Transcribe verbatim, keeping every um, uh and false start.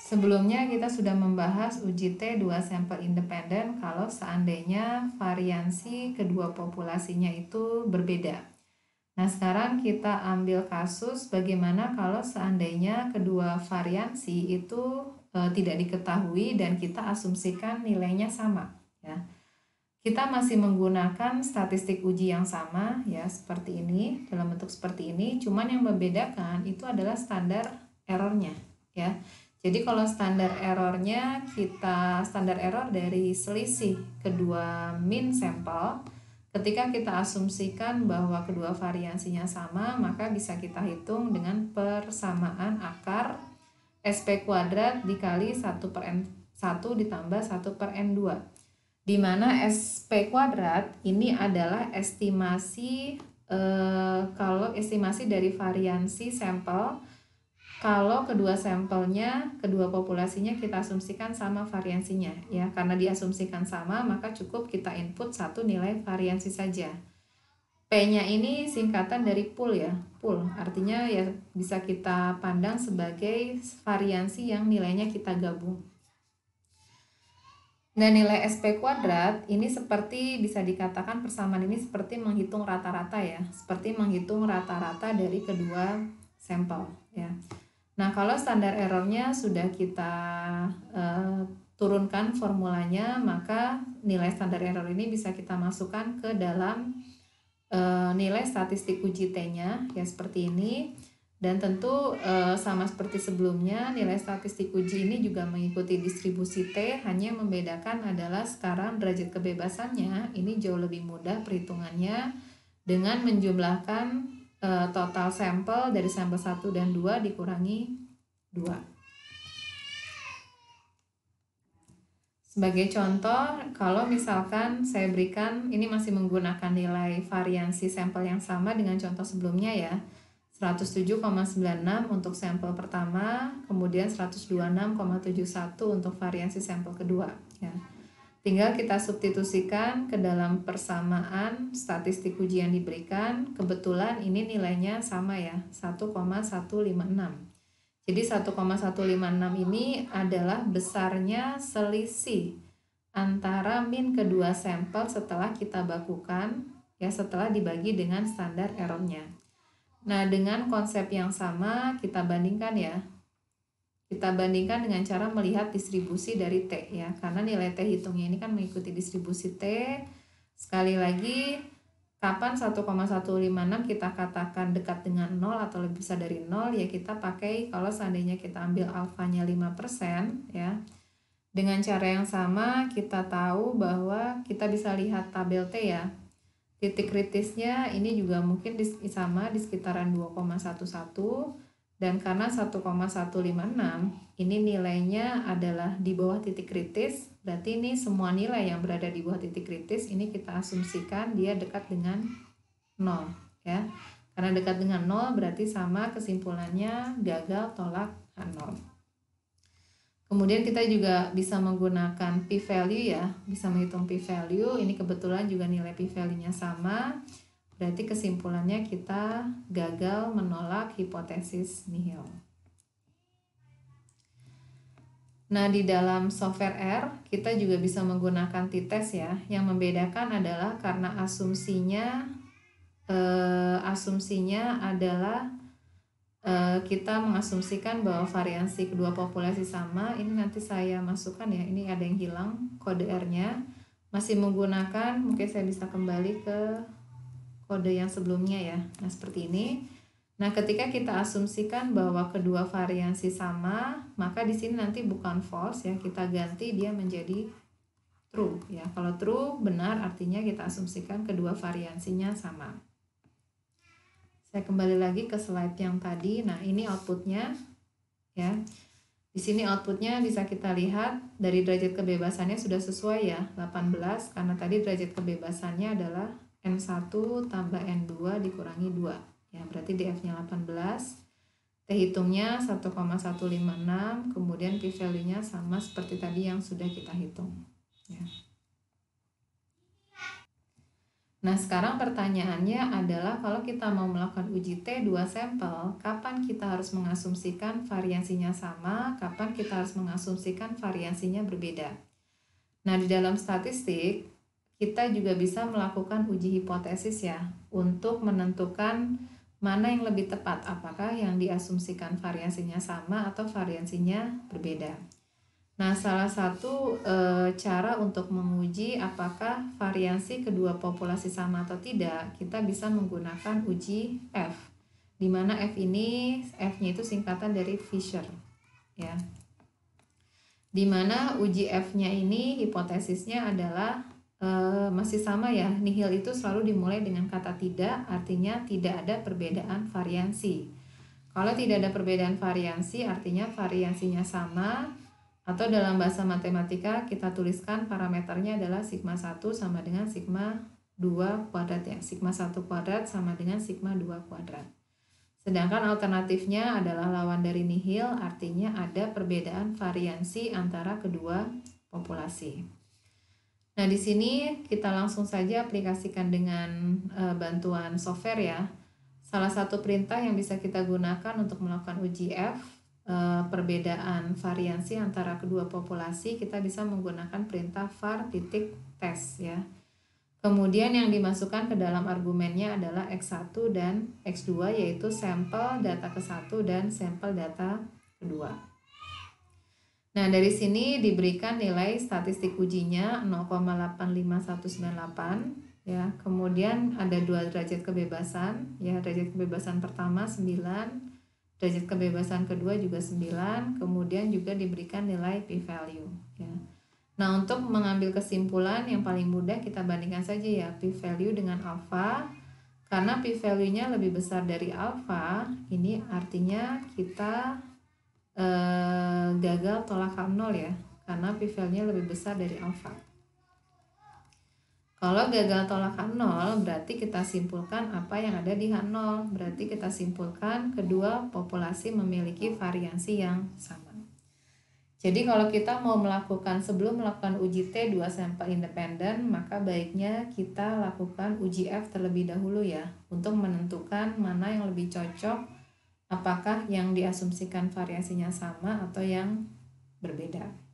Sebelumnya kita sudah membahas uji T dua sampel independen kalau seandainya variansi kedua populasinya itu berbeda. Nah, sekarang kita ambil kasus bagaimana kalau seandainya kedua variansi itu e, tidak diketahui dan kita asumsikan nilainya sama, ya. Kita masih menggunakan statistik uji yang sama, ya, seperti ini, dalam bentuk seperti ini, cuman yang membedakan itu adalah standar errornya, ya. Jadi kalau standar errornya kita standar error dari selisih kedua mean sampel, ketika kita asumsikan bahwa kedua variansinya sama, maka bisa kita hitung dengan persamaan akar S P kuadrat dikali satu per N satu ditambah satu per N dua. Di mana S P kuadrat ini adalah estimasi eh, kalau estimasi dari variansi sampel kalau kedua sampelnya, kedua populasinya kita asumsikan sama variansinya, ya. Karena diasumsikan sama, maka cukup kita input satu nilai variansi saja. P-nya ini singkatan dari pool, ya. Pool artinya ya bisa kita pandang sebagai variansi yang nilainya kita gabung. Nah, nilai S P kuadrat ini seperti bisa dikatakan persamaan ini seperti menghitung rata-rata, ya. Seperti menghitung rata-rata dari kedua sampel, ya. Nah, kalau standar errornya sudah kita uh, turunkan formulanya, maka nilai standar error ini bisa kita masukkan ke dalam uh, nilai statistik uji T-nya, ya seperti ini. Dan tentu uh, sama seperti sebelumnya, nilai statistik uji ini juga mengikuti distribusi T, hanya membedakan adalah sekarang derajat kebebasannya ini jauh lebih mudah perhitungannya dengan menjumlahkan total sampel dari sampel satu dan dua dikurangi dua. Sebagai contoh, kalau misalkan saya berikan, ini masih menggunakan nilai variansi sampel yang sama dengan contoh sebelumnya, ya. seratus tujuh koma sembilan enam untuk sampel pertama, kemudian seratus dua puluh enam koma tujuh satu untuk variansi sampel kedua, ya. Tinggal kita substitusikan ke dalam persamaan statistik uji yang diberikan. Kebetulan ini nilainya sama, ya, satu koma satu lima enam. Jadi satu koma satu lima enam ini adalah besarnya selisih antara min kedua sampel setelah kita bakukan, ya, setelah dibagi dengan standar errornya. Nah, dengan konsep yang sama kita bandingkan, ya. Kita bandingkan dengan cara melihat distribusi dari T, ya. Karena nilai T hitungnya ini kan mengikuti distribusi T. Sekali lagi, kapan satu koma satu lima enam kita katakan dekat dengan nol atau lebih besar dari nol, ya kita pakai kalau seandainya kita ambil alfanya lima persen, ya. Dengan cara yang sama kita tahu bahwa kita bisa lihat tabel T, ya. Titik kritisnya ini juga mungkin sama di sekitaran dua koma satu satu. Dan karena satu koma satu lima enam ini nilainya adalah di bawah titik kritis, berarti ini semua nilai yang berada di bawah titik kritis ini kita asumsikan dia dekat dengan nol, ya. Karena dekat dengan nol berarti sama, kesimpulannya gagal tolak H nol. Kemudian kita juga bisa menggunakan p-value, ya, bisa menghitung p-value. Ini kebetulan juga nilai p-value-nya sama. Berarti kesimpulannya kita gagal menolak hipotesis nihil. Nah, di dalam software R kita juga bisa menggunakan t-test, ya. Yang membedakan adalah karena asumsinya eh, asumsinya adalah eh, kita mengasumsikan bahwa variansi kedua populasi sama. Ini nanti saya masukkan, ya. Ini ada yang hilang kode R-nya. Masih menggunakan, mungkin saya bisa kembali ke kode yang sebelumnya, ya. Nah, seperti ini. Nah, ketika kita asumsikan bahwa kedua variansi sama, maka di sini nanti bukan false, ya, kita ganti dia menjadi true, ya. Kalau true benar artinya kita asumsikan kedua variansinya sama. Saya kembali lagi ke slide yang tadi. Nah, ini outputnya, ya. Di sini outputnya bisa kita lihat dari derajat kebebasannya sudah sesuai, ya, delapan belas, karena tadi derajat kebebasannya adalah N satu tambah N dua dikurangi dua, ya, berarti D F-nya delapan belas. T hitungnya satu koma satu lima enam, kemudian p-value-nya sama seperti tadi yang sudah kita hitung, ya. Nah, sekarang pertanyaannya adalah kalau kita mau melakukan uji T dua sampel, kapan kita harus mengasumsikan variansinya sama, kapan kita harus mengasumsikan variansinya berbeda. Nah, di dalam statistik, kita juga bisa melakukan uji hipotesis ya, untuk menentukan mana yang lebih tepat, apakah yang diasumsikan variansinya sama atau variansinya berbeda. Nah, salah satu e, cara untuk menguji apakah variansi kedua populasi sama atau tidak, kita bisa menggunakan uji F. Di mana F ini, F-nya itu singkatan dari Fisher, ya. Di mana uji F-nya ini hipotesisnya adalah e, masih sama ya, nihil itu selalu dimulai dengan kata tidak, artinya tidak ada perbedaan variansi. Kalau tidak ada perbedaan variansi, artinya variansinya sama. Atau dalam bahasa matematika kita tuliskan parameternya adalah sigma satu sama dengan sigma dua kuadrat ya. Sigma satu kuadrat sama dengan sigma dua kuadrat. Sedangkan alternatifnya adalah lawan dari nihil, artinya ada perbedaan variansi antara kedua populasi. Nah, di sini kita langsung saja aplikasikan dengan e, bantuan software ya. Salah satu perintah yang bisa kita gunakan untuk melakukan uji F perbedaan variansi antara kedua populasi, kita bisa menggunakan perintah var titik tes ya. Kemudian yang dimasukkan ke dalam argumennya adalah X satu dan X dua, yaitu sampel data ke satu dan sampel data kedua. Nah, dari sini diberikan nilai statistik ujinya nol koma delapan lima satu sembilan delapan ya. Kemudian ada dua derajat kebebasan ya. Derajat kebebasan pertama sembilan, derajat kebebasan kedua juga sembilan, kemudian juga diberikan nilai p-value ya. Nah, untuk mengambil kesimpulan yang paling mudah kita bandingkan saja ya p-value dengan alpha. Karena p-value-nya lebih besar dari alpha, ini artinya kita eh, gagal tolakan nol ya, karena p-value-nya lebih besar dari alpha. Kalau gagal tolakan nol, berarti kita simpulkan apa yang ada di H nol. Berarti kita simpulkan kedua populasi memiliki variansi yang sama. Jadi kalau kita mau melakukan, sebelum melakukan uji T dua sampel independen, maka baiknya kita lakukan uji F terlebih dahulu ya, untuk menentukan mana yang lebih cocok, apakah yang diasumsikan variasinya sama atau yang berbeda.